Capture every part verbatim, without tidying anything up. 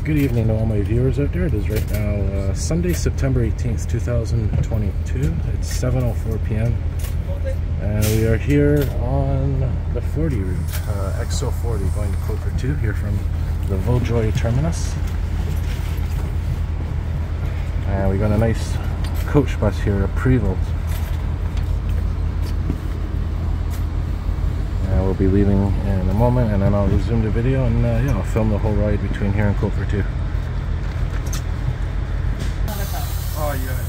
Good evening to all my viewers out there. It is right now uh, Sunday, September eighteenth, two thousand twenty-two. It's seven oh four p m and we are here on the forty route, uh, X O forty, going to Côte-Vertu, here from the Vaudreuil terminus. And we got a nice coach bus here, a Prevost. And we'll be leaving in a moment, and then I'll resume the video, and uh, yeah, I'll film the whole ride between here and Côte-Vertu. Oh yeah.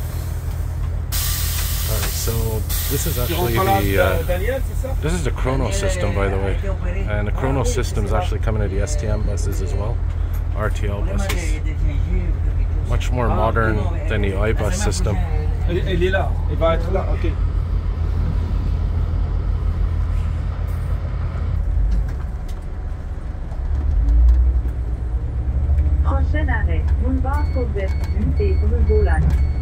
Alright, so this is actually the uh, this is the chrono system, by the way, and the chrono system is actually coming to the S T M buses as well, R T L buses. Much more modern than the iBus system. Elle est là, elle va être là, ok. Prochain arrêt, boulevard Côte-Vertu et Volvo.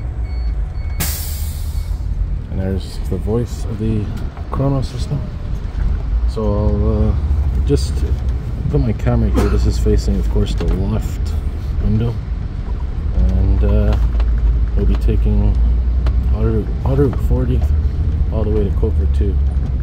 And there's the voice of the chrono system. So I'll uh, just put my camera here. This is facing, of course, the left window. And uh, we'll be taking Route forty all the way to Côte-Vertu.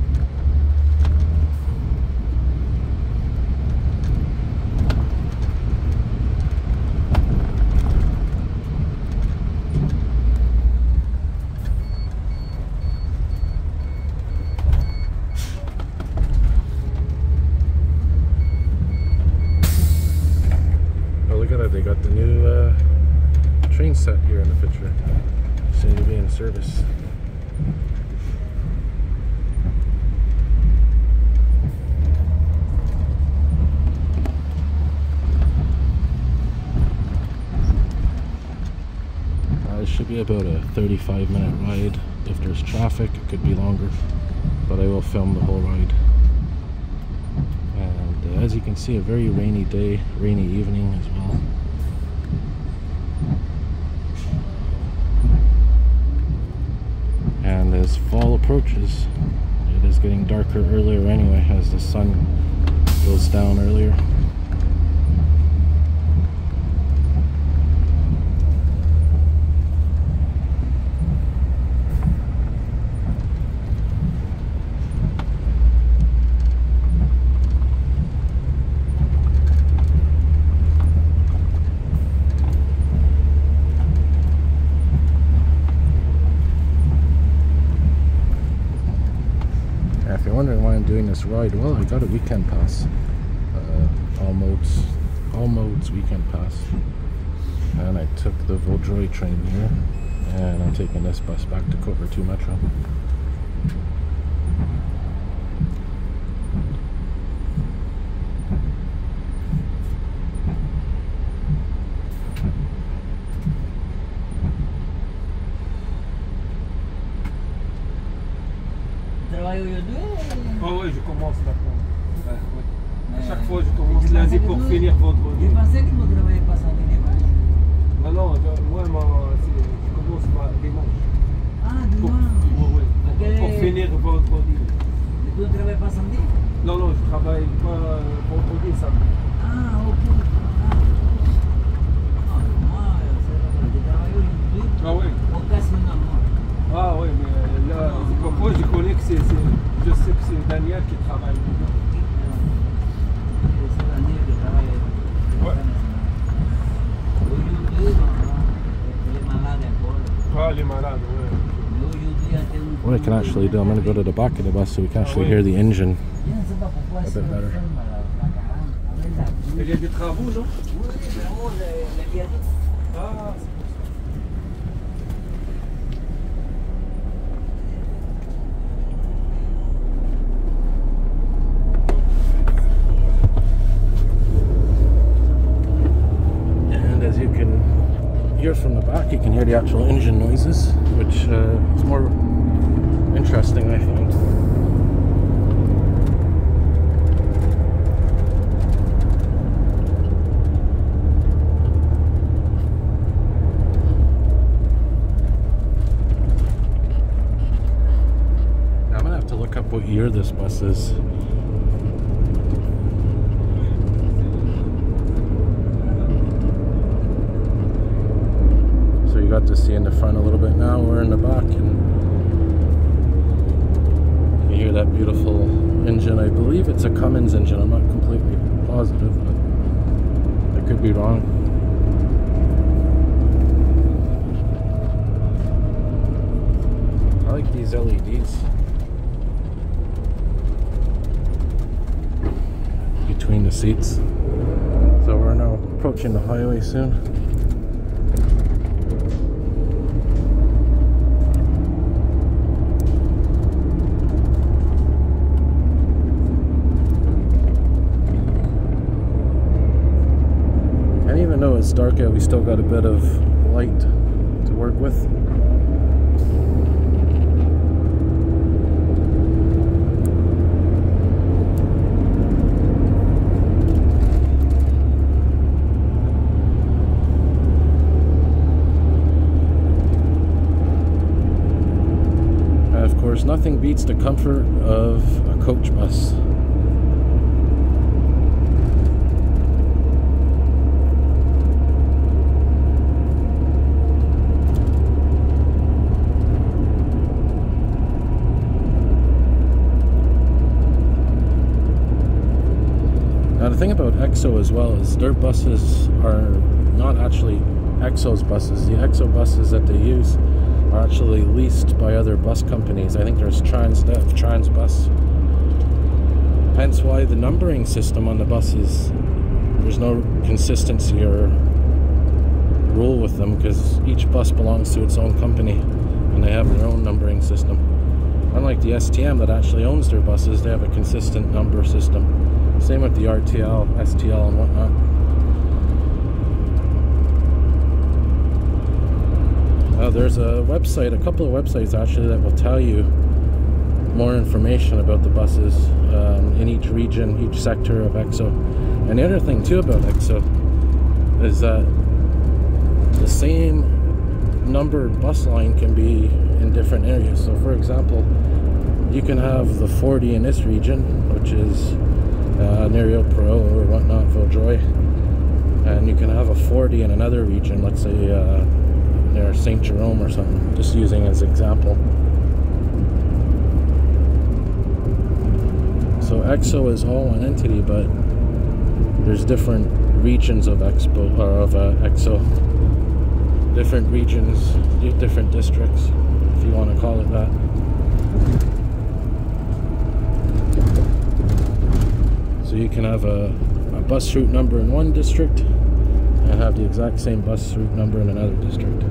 They got the new uh, train set here in the picture, soon to be in service. Uh, it should be about a thirty-five minute ride. If there's traffic, it could be longer, but I will film the whole ride. And uh, as you can see, a very rainy day, rainy evening as well. And as fall approaches, it is getting darker earlier anyway, as the sun goes down earlier. If you're wondering why I'm doing this ride, well, I got a weekend pass, uh, all modes, all modes weekend pass, and I took the Vaudreuil train here, and I'm taking this bus back to Côte-Vertu Metro. Ah oui, je commence d'accord. Ouais, ouais. À chaque fois, je commence lundi pour finir vendredi. Je pensais que vous ne travaillez pas samedi dimanche. Non, non, je, moi, ma, je commence ma dimanche. Ah, dimanche. Pour, ouais, ouais. Quel Pour est... finir vendredi. Et vous ne travaillez pas samedi? Non, non, je travaille pas vendredi, samedi. Ah, ok. Ah, ah moi, je travaille aujourd'hui. Ah oui. Occasionnellement. Ah oui, mais là, moi, je connais que c'est... Je sais que c'est Daniel qui travaille dedans. C'est Daniel qui travaille. Ouais. Aujourd'hui, il est malade encore. Ah, les malades, ouais. Mais aujourd'hui, à tel What I can actually do, I'm going to go to the back of the bus so we can actually hear the engine a bit better. Il y a des travaux, non? Oui, vraiment, le viaduc. Ah, here from the back, you can hear the actual engine noises, which uh, is more interesting, I find. Now I'm gonna have to look up what year this bus is. got to see in the front a little bit now. We're in the back, and you hear that beautiful engine. I believe it's a Cummins engine. I'm not completely positive, but I could be wrong. I like these L E Ds between the seats. So we're now approaching the highway soon. And even though it's dark out, we still got a bit of light to work with. Nothing beats the comfort of a coach bus. Now the thing about Exo as well is their buses are not actually Exo's buses. The Exo buses that they use are actually leased by other bus companies. I think there's Transdev, Transbus. Hence why the numbering system on the buses, there's no consistency or rule with them, because each bus belongs to its own company and they have their own numbering system. Unlike the S T M that actually owns their buses, they have a consistent number system. Same with the R T L, S T L and whatnot. Uh, there's a website, a couple of websites actually, that will tell you more information about the buses um, in each region, each sector of Exo. And the other thing too about Exo is that the same numbered bus line can be in different areas. So for example, you can have the forty in this region, which is uh, Nerio Pro or whatnot, Vaudreuil, and you can have a forty in another region, let's say uh, near Saint Jerome or something, just using as example. So Exo is all one entity, but there's different regions of Expo or of uh, Exo, different regions, different districts, if you want to call it that. So you can have a, a bus route number in one district and have the exact same bus route number in another district.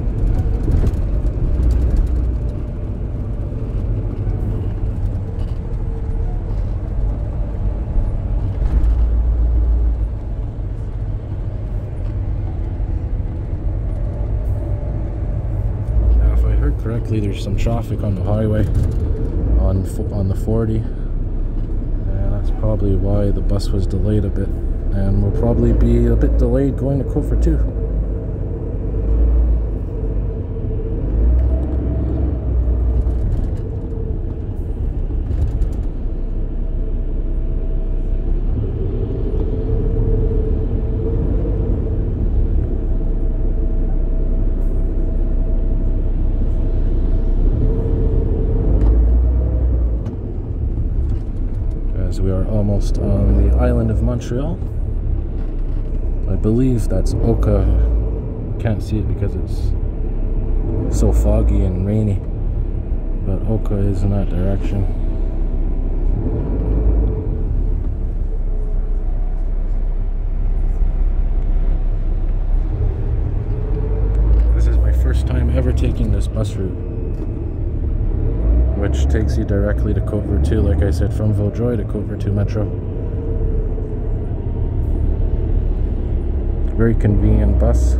Now, if I heard correctly, there's some traffic on the highway on on the forty, and that's probably why the bus was delayed a bit. And we'll probably be a bit delayed going to Côte-Vertu. As we are almost on the island of Montreal. I believe that's Oka. Can't see it because it's so foggy and rainy, but Oka is in that direction. This is my first time ever taking this bus route, which takes you directly to Côte-Vertu, like I said, from Vaudreuil to Côte-Vertu Metro. Very convenient bus.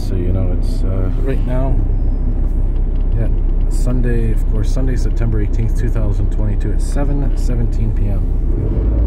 so you know, it's uh, right now, yeah, Sunday, of course, Sunday, September eighteenth, two thousand twenty-two at seven seventeen p m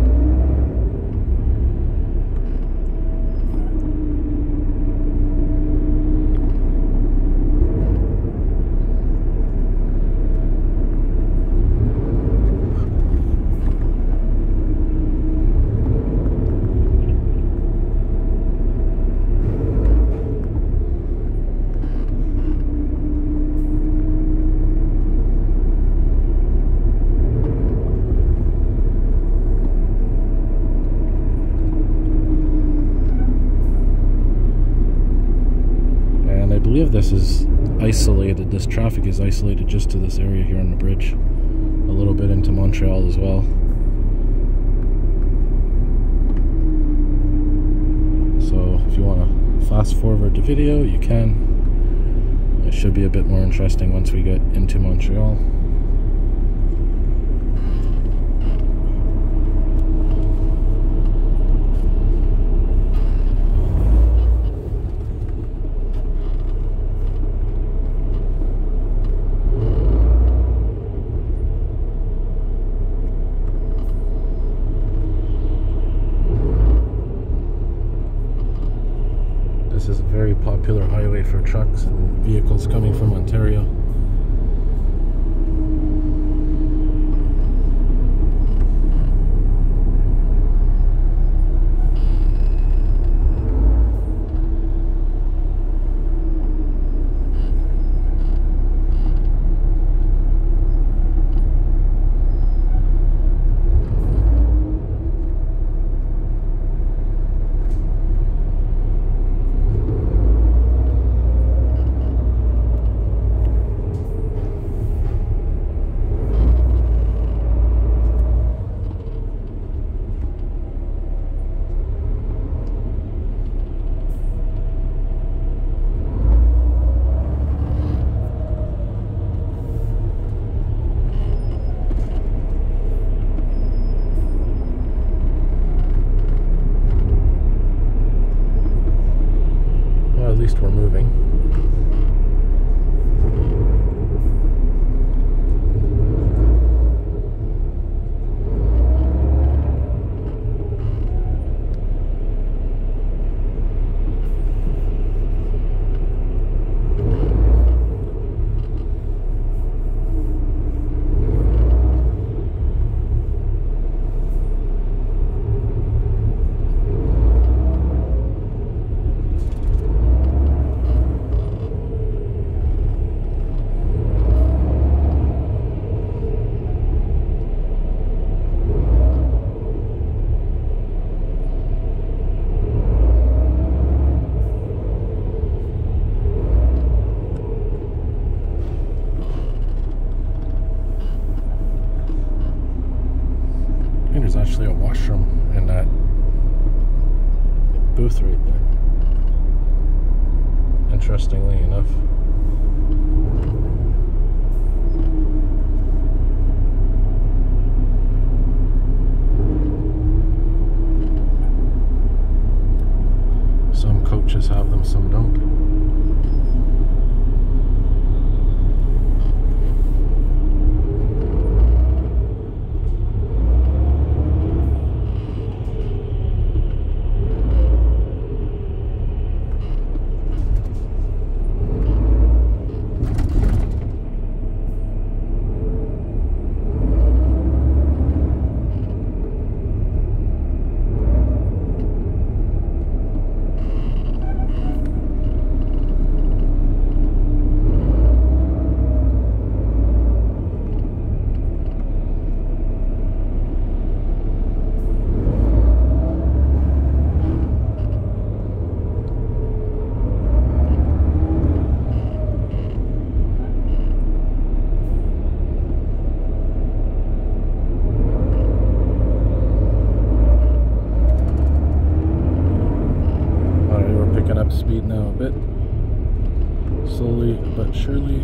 I believe this is isolated, this traffic is isolated just to this area here on the bridge, a little bit into Montreal as well. So if you want to fast forward the video, you can. It should be a bit more interesting once we get into Montreal. This is a very popular highway for trucks and vehicles coming from Ontario. At least we're moving. There's actually a washroom in that booth right there, interestingly enough. Some coaches have them, some don't. Speed now a bit, slowly but surely.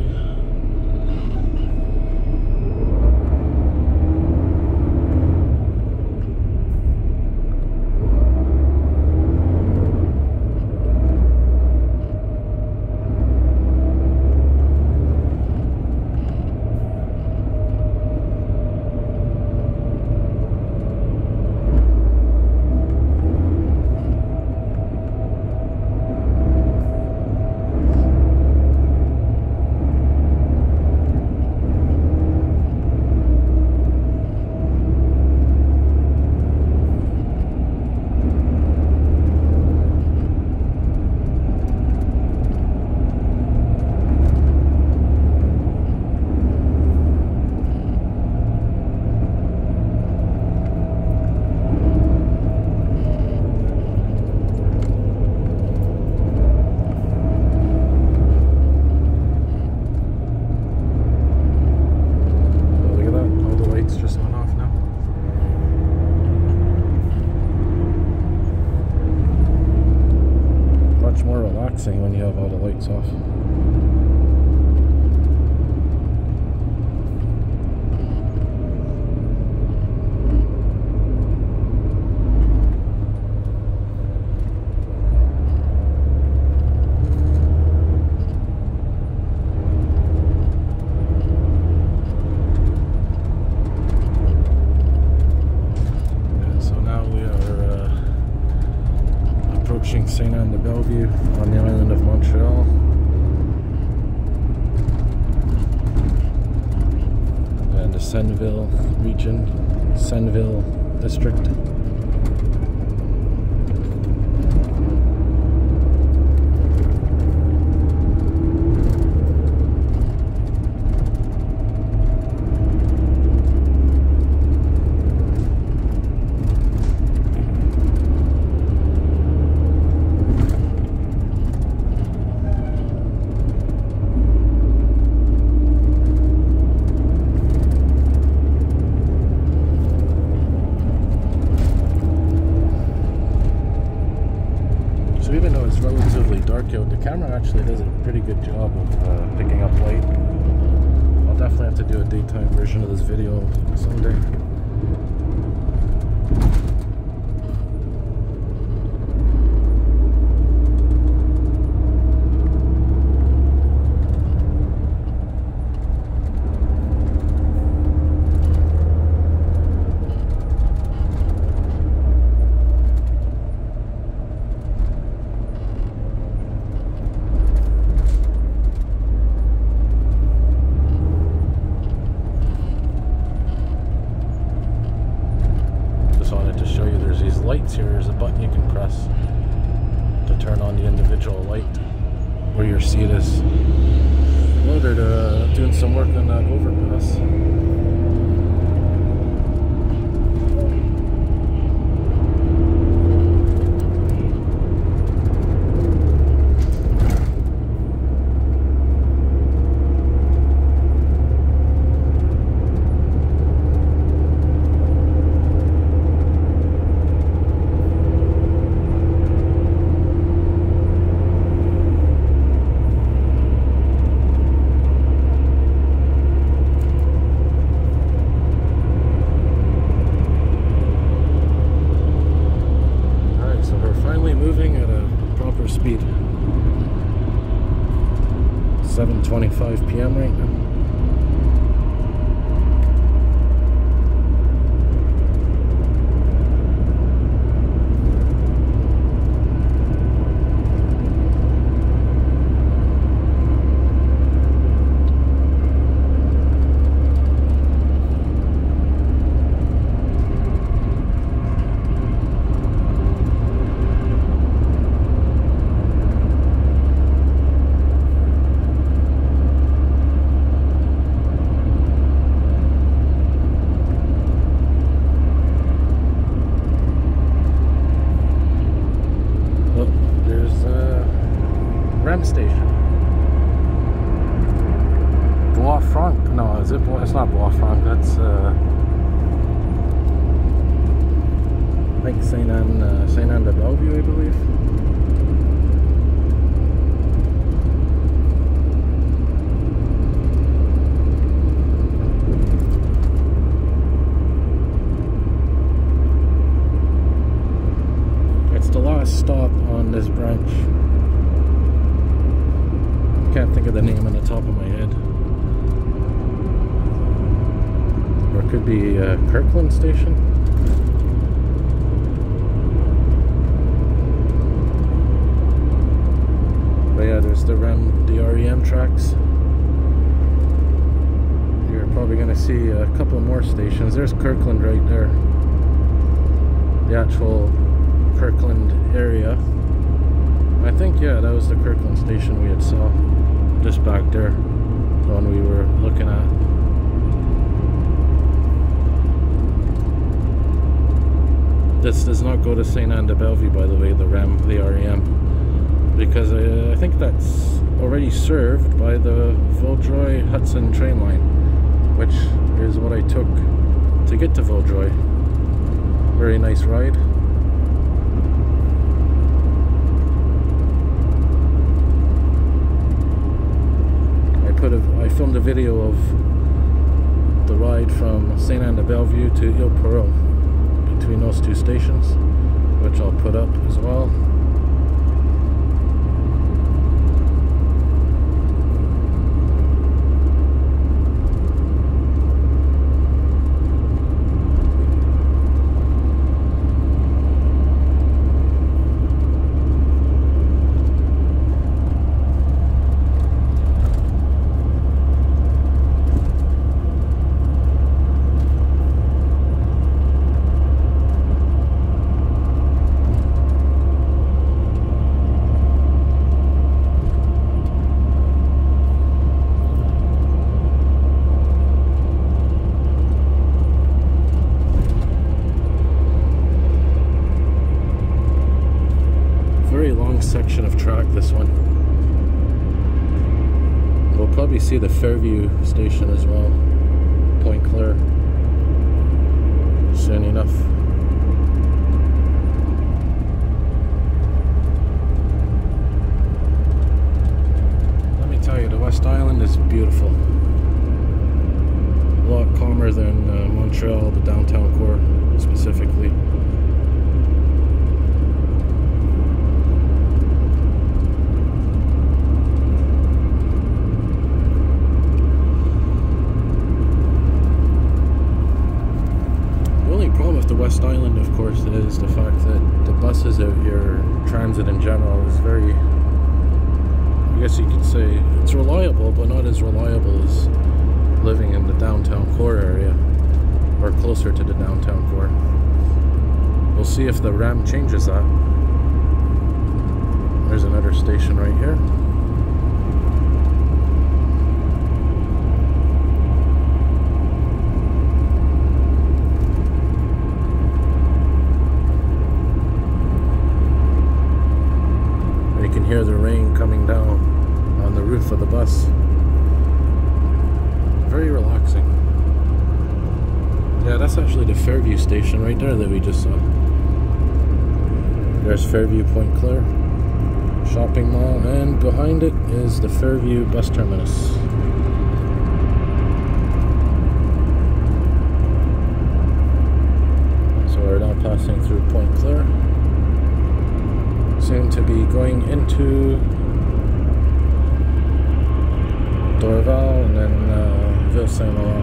lights off. Saint Anne de Bellevue on the island of Montreal. And the Senneville region, Senneville district. So even though it's relatively dark out, the camera actually does a pretty good job of uh, picking up light. I'll definitely have to do a daytime version of this video someday. Lights here. There's a button you can press to turn on the individual light where your seat is. Well, they're uh, doing some work on that overpass. Speed seven twenty-five p m right now. Station. Bois Franc? No, is it Bois? It's not Bois Franc. That's uh, I think Saint Anne, uh, Saint Anne de Bellevue, I believe. It's the last stop on this branch. Can't think of the name on the top of my head. Or it could be uh, Kirkland Station. But yeah, there's the R E M, the R E M tracks. You're probably going to see a couple more stations. There's Kirkland right there. The actual Kirkland area. I think, yeah, that was the Kirkland station we had saw just back there, the one we were looking at. This does not go to Saint Anne de Bellevue, by the way, the R E M, the R E M, because I, I think that's already served by the Vaudreuil Hudson train line, which is what I took to get to Vaudreuil. Very nice ride. a I filmed a video of the ride from Saint Anne de Bellevue to Ile Perrot between those two stations, which I'll put up as well. Section of track, this one. We'll probably see the Fairview station as well, Point Claire, soon enough. Let me tell you, the West Island is beautiful. A lot calmer than uh, Montreal, the downtown core specifically. The West Island, of course, is the fact that the buses out here, transit in general, is very, I guess you could say, it's reliable, but not as reliable as living in the downtown core area, or closer to the downtown core. We'll see if the RAM changes that. There's another station right here. Hear the rain coming down on the roof of the bus. Very relaxing. Yeah, that's actually the Fairview station right there that we just saw. There's Fairview Point Claire shopping mall, and behind it is the Fairview bus terminus. So we're now passing through Point Claire. Soon to be going into Dorval and then uh, Ville Saint Laurent,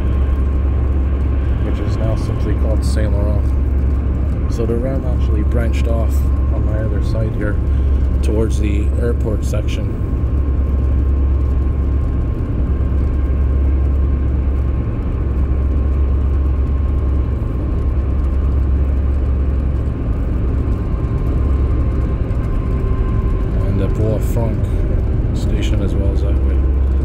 which is now simply called Saint Laurent. So the RAM actually branched off on my other side here towards the airport section. Frank station as well as that way.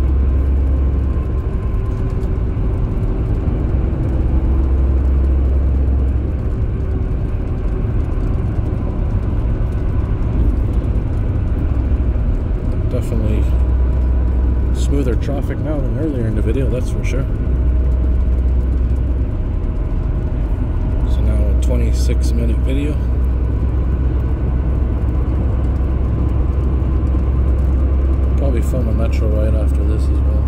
Definitely smoother traffic now than earlier in the video, that's for sure. So now a twenty-six minute video. Probably film a metro ride after this as well.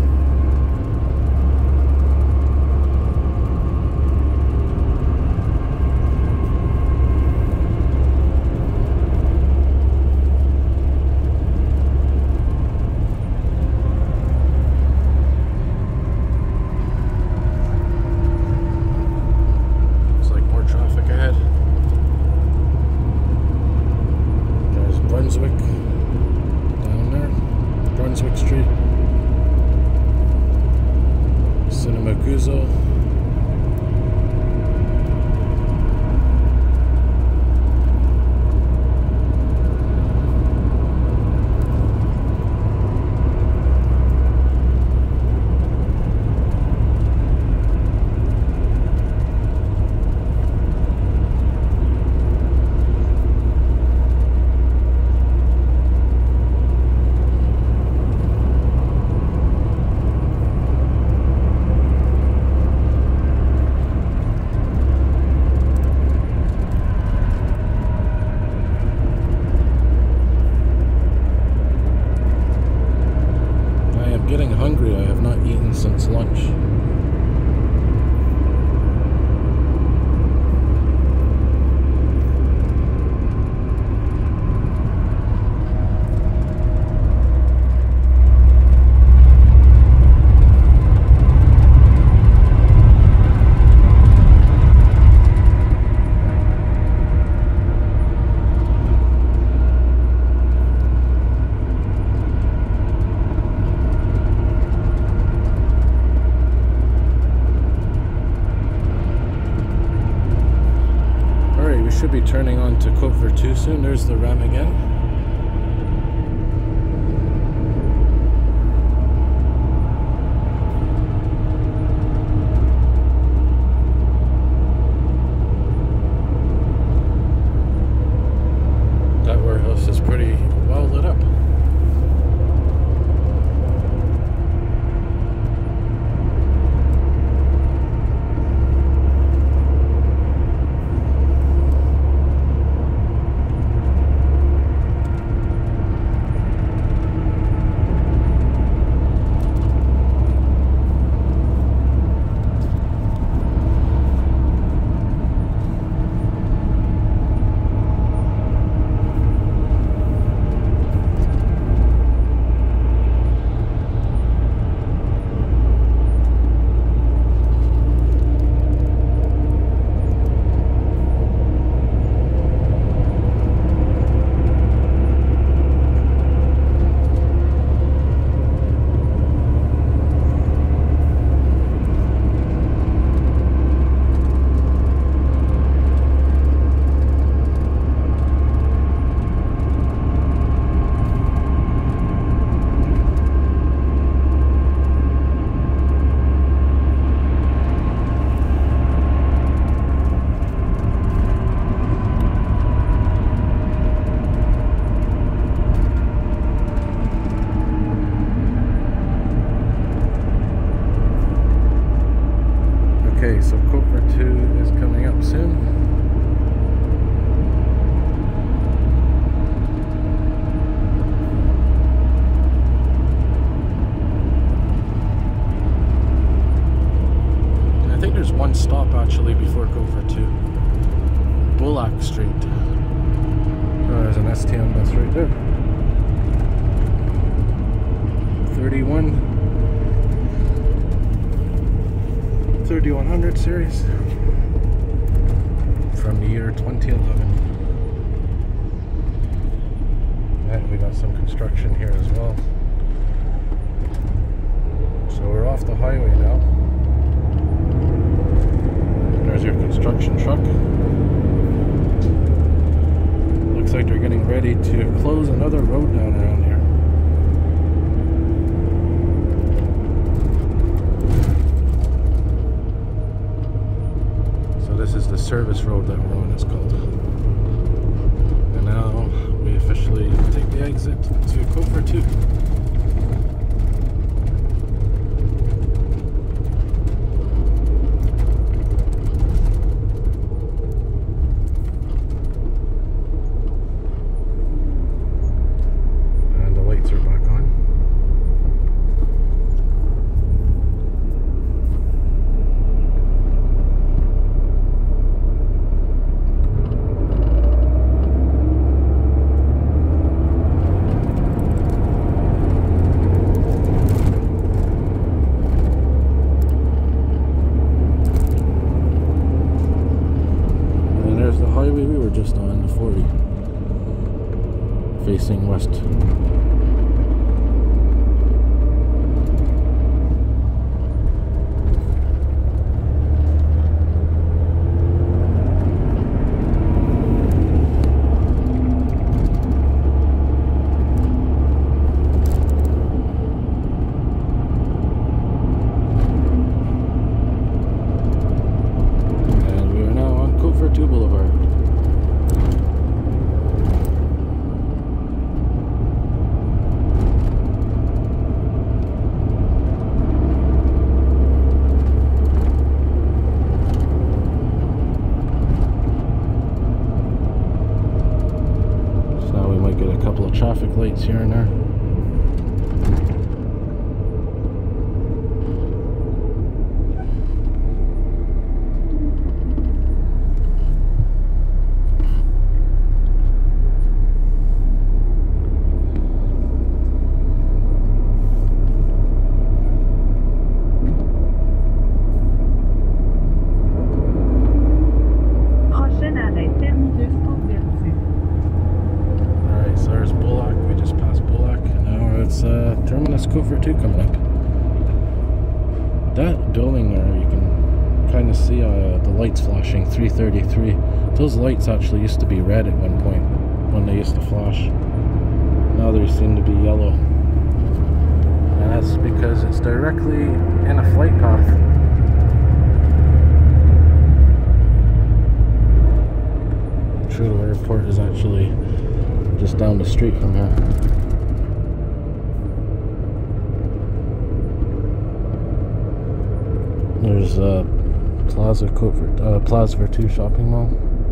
Looks like more traffic ahead. There's Brunswick. Brunswick Street, Cinema Guzzo. hungry. I have not eaten since lunch. Should be turning on to Côte-Vertu soon. There's the Ram again. That warehouse is pretty well lit up. Okay, so Côte-Vertu is coming up soon. I think there's one stop actually before Côte-Vertu. Bullock Street. Oh, there's an S T M bus right there. thirty-one. thirty-one hundred series from the year twenty eleven. And we got some construction here as well. So we're off the highway now. There's your construction truck. Looks like they're getting ready to close another road down around here. This is the service road that we're on, it's called. And now we officially take the exit to Côte-Vertu. And the lights are back on. We were just on the forty facing west. And we are now on Côte-Vertu Boulevard. Traffic lights here and there. Côte-Vertu coming up. That building there, you can kind of see uh, the lights flashing, three thirty-three. Those lights actually used to be red at one point when they used to flash. Now they seem to be yellow. And that's because it's directly in a flight path. Trudeau Airport is actually just down the street from here. There's uh, Plaza Côte-Vertu, uh, Plaza Vertu shopping mall.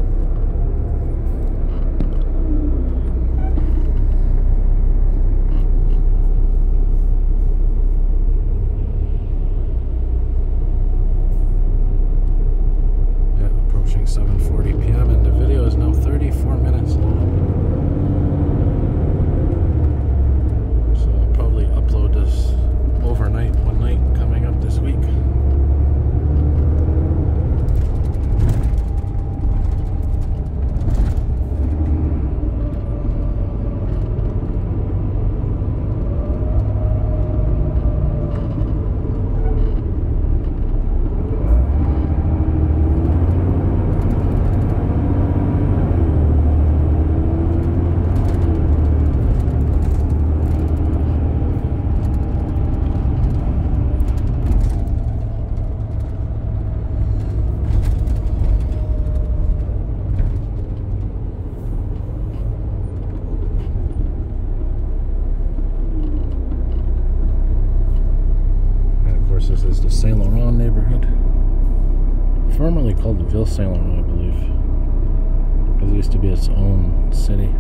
Yeah, approaching seven forty p m and the video is now thirty-four minutes long. So I'll probably upload this overnight, one night coming up this week. This is the Saint Laurent neighborhood, formerly called the Ville Saint Laurent, I believe, because it used to be its own city.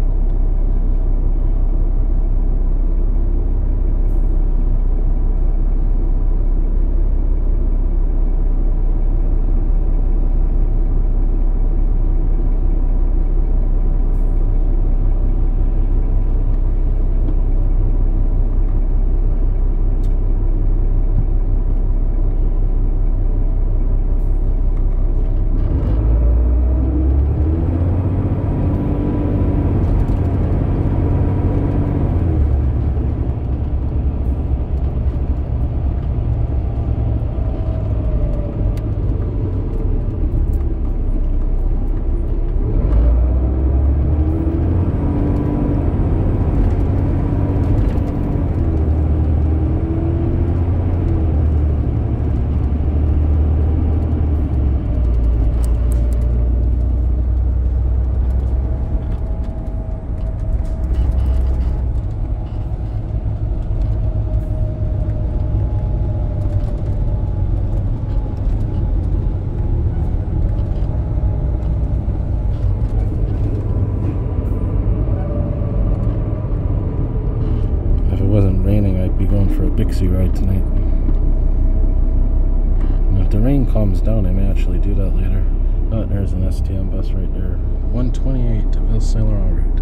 Bixie ride tonight. And if the rain calms down, I may actually do that later. Oh, there's an S T M bus right there. one twenty-eight to Ville Saint Laurent route.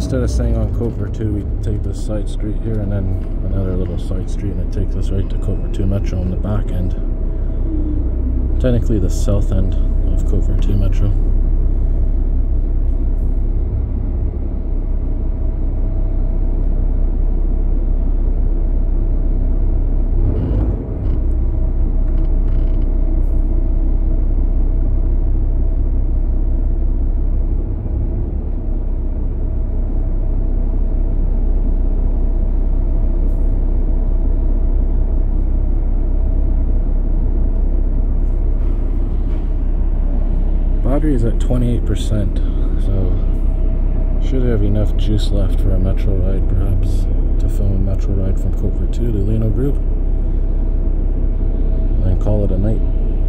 instead of staying on Côte-Vertu, we take this side street here and then another little side street, and it takes us right to Côte-Vertu Metro on the back end. Technically the south end of Côte-Vertu Metro. Battery is at twenty-eight percent, so should have enough juice left for a metro ride, perhaps, to film a metro ride from Côte-Vertu to Lino Grove, and then call it a night.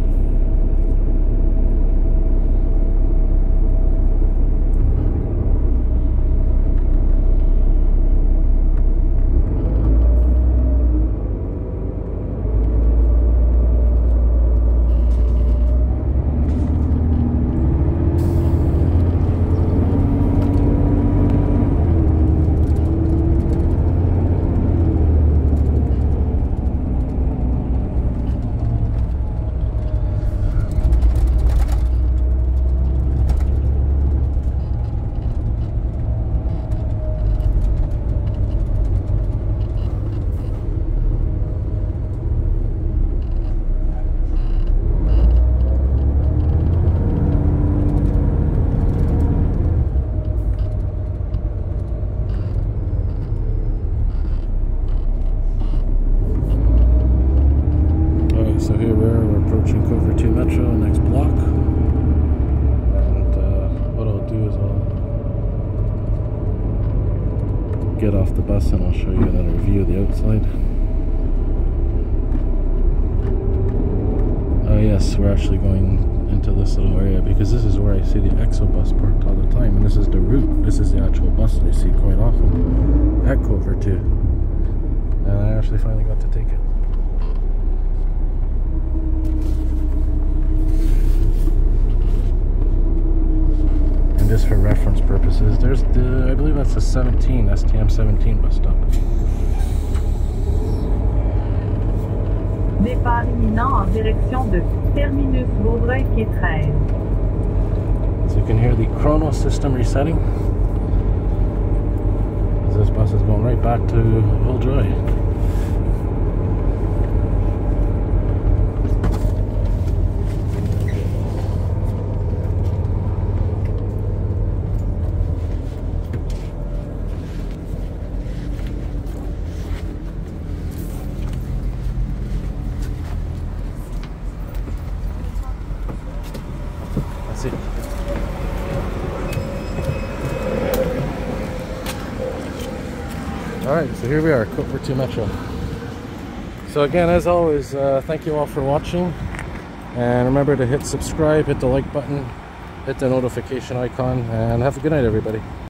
So here we are, we're approaching Côte-Vertu Metro, next block, and uh, what I'll do is I'll get off the bus and I'll show you another view of the outside. Oh yes, we're actually going into this little area because this is where I see the Exo bus parked all the time, and this is the route, this is the actual bus that I see quite often at Côte-Vertu, and I actually finally got to take it. Just for reference purposes, there's the, I believe that's the seventeen, S T M seventeen bus stop. Départ imminent en direction de Terminus Vaudreuil quai treize. So you can hear the chrono system resetting. This bus is going right back to Vaudreuil. It. Alright, so here we are, Côte-Vertu Metro. So again, as always, uh, thank you all for watching, and remember to hit subscribe, hit the like button, hit the notification icon, and have a good night, everybody.